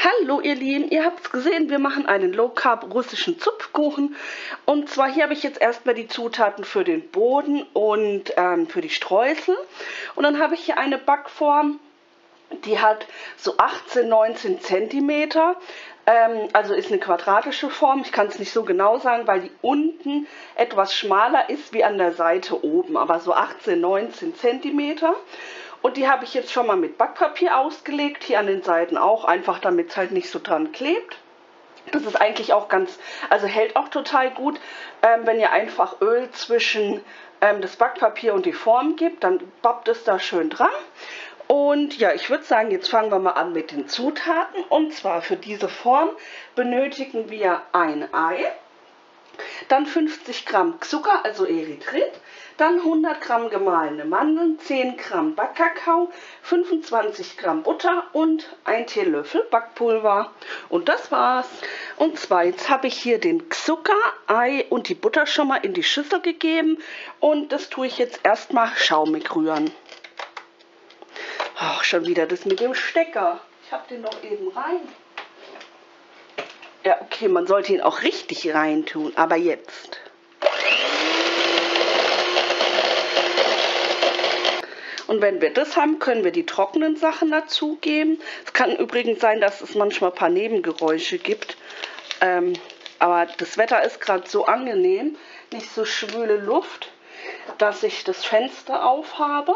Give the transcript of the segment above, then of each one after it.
Hallo ihr Lieben, ihr habt es gesehen, wir machen einen Low Carb russischen Zupfkuchen. Und zwar hier habe ich jetzt erstmal die Zutaten für den Boden und für die Streusel. Und dann habe ich hier eine Backform, die hat so 18, 19 Zentimeter. Also ist eine quadratische Form. Ich kann es nicht so genau sagen, weil die unten etwas schmaler ist wie an der Seite oben. Aber so 18, 19 Zentimeter. Und die habe ich jetzt schon mal mit Backpapier ausgelegt, hier an den Seiten auch, einfach damit es halt nicht so dran klebt. Das ist eigentlich auch also hält auch total gut, wenn ihr einfach Öl zwischen das Backpapier und die Form gibt, dann babbt es da schön dran. Und ja, ich würde sagen, jetzt fangen wir mal an mit den Zutaten. Und zwar für diese Form benötigen wir ein Ei. Dann 50 Gramm Zucker, also Erythrit, dann 100 Gramm gemahlene Mandeln, 10 Gramm Backkakao, 25 Gramm Butter und ein Teelöffel Backpulver. Und das war's. Und zwar, jetzt habe ich hier den Zucker, Ei und die Butter schon mal in die Schüssel gegeben. Und das tue ich jetzt erstmal schaumig rühren. Ach, schon wieder das mit dem Stecker. Ich habe den noch eben rein. Ja, okay, man sollte ihn auch richtig reintun, aber jetzt. Und wenn wir das haben, können wir die trockenen Sachen dazugeben. Es kann übrigens sein, dass es manchmal ein paar Nebengeräusche gibt. Aber das Wetter ist gerade so angenehm, nicht so schwüle Luft, dass ich das Fenster aufhabe.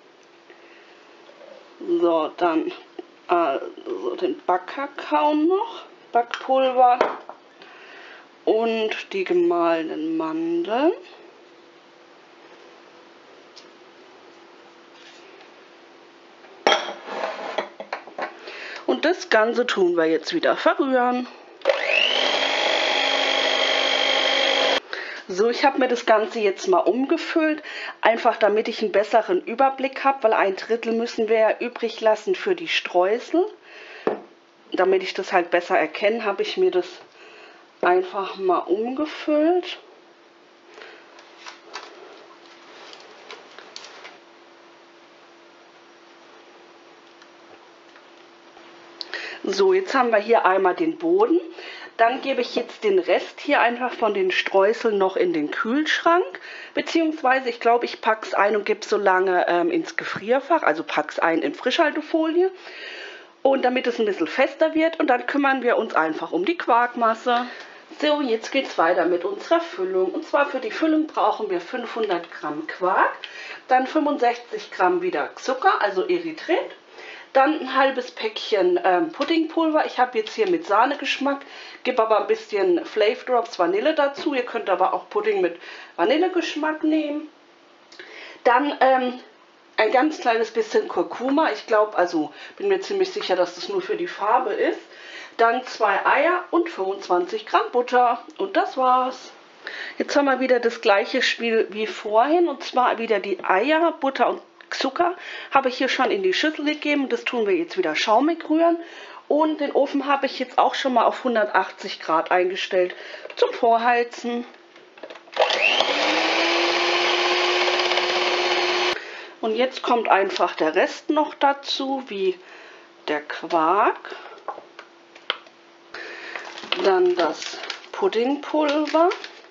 So, dann also den Backkakao noch. Backpulver und die gemahlenen Mandeln. Und das Ganze tun wir jetzt wieder verrühren. So, ich habe mir das Ganze jetzt mal umgefüllt, einfach damit ich einen besseren Überblick habe, weil 1/3 müssen wir ja übrig lassen für die Streusel. Damit ich das halt besser erkenne, habe ich mir das einfach mal umgefüllt. So, jetzt haben wir hier einmal den Boden. Dann gebe ich jetzt den Rest hier einfach von den Streuseln noch in den Kühlschrank. Beziehungsweise, ich glaube, ich packe es ein und gebe es so lange ins Gefrierfach. Also packe es ein in Frischhaltefolie. Und damit es ein bisschen fester wird, und dann kümmern wir uns einfach um die Quarkmasse. So, jetzt geht es weiter mit unserer Füllung. Und zwar für die Füllung brauchen wir 500 Gramm Quark, dann 65 Gramm wieder Zucker, also Erythrit, dann ein halbes Päckchen Puddingpulver. Ich habe jetzt hier mit Sahnegeschmack, gebe aber ein bisschen Flavor Drops Vanille dazu. Ihr könnt aber auch Pudding mit Vanillegeschmack nehmen. Dann ein ganz kleines bisschen Kurkuma. Ich glaube, also bin mir ziemlich sicher, dass das nur für die Farbe ist. Dann 2 Eier und 25 Gramm Butter. Und das war's. Jetzt haben wir wieder das gleiche Spiel wie vorhin. Und zwar wieder die Eier, Butter und Zucker habe ich hier schon in die Schüssel gegeben. Das tun wir jetzt wieder schaumig rühren. Und den Ofen habe ich jetzt auch schon mal auf 180 Grad eingestellt zum Vorheizen. Und jetzt kommt einfach der Rest noch dazu, wie der Quark, dann das Puddingpulver,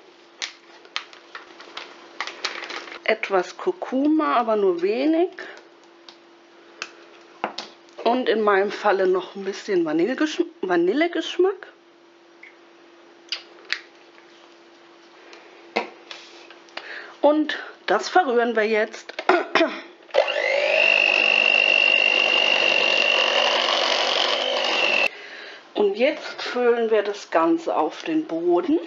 etwas Kurkuma, aber nur wenig und in meinem Falle noch ein bisschen Vanillegeschmack. Und das verrühren wir jetzt. Und jetzt füllen wir das Ganze auf den Boden.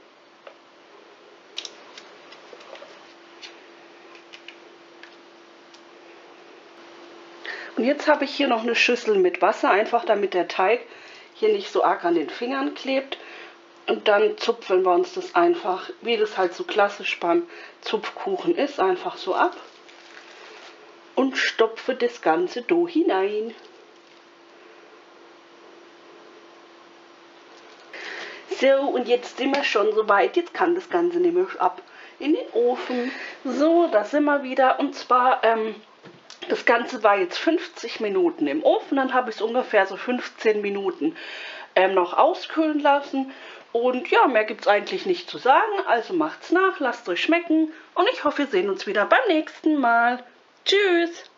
Und jetzt habe ich hier noch eine Schüssel mit Wasser, einfach damit der Teig hier nicht so arg an den Fingern klebt. Und dann zupfen wir uns das einfach, wie das halt so klassisch beim Zupfkuchen ist, einfach so ab. Und stopfe das Ganze da hinein. So, und jetzt sind wir schon so weit. Jetzt kann das Ganze nämlich ab in den Ofen. So, da sind wir wieder. Und zwar Das Ganze war jetzt 50 Minuten im Ofen, dann habe ich es ungefähr so 15 Minuten noch auskühlen lassen. Und ja, mehr gibt es eigentlich nicht zu sagen, also macht's nach, lasst es euch schmecken und ich hoffe, wir sehen uns wieder beim nächsten Mal. Tschüss!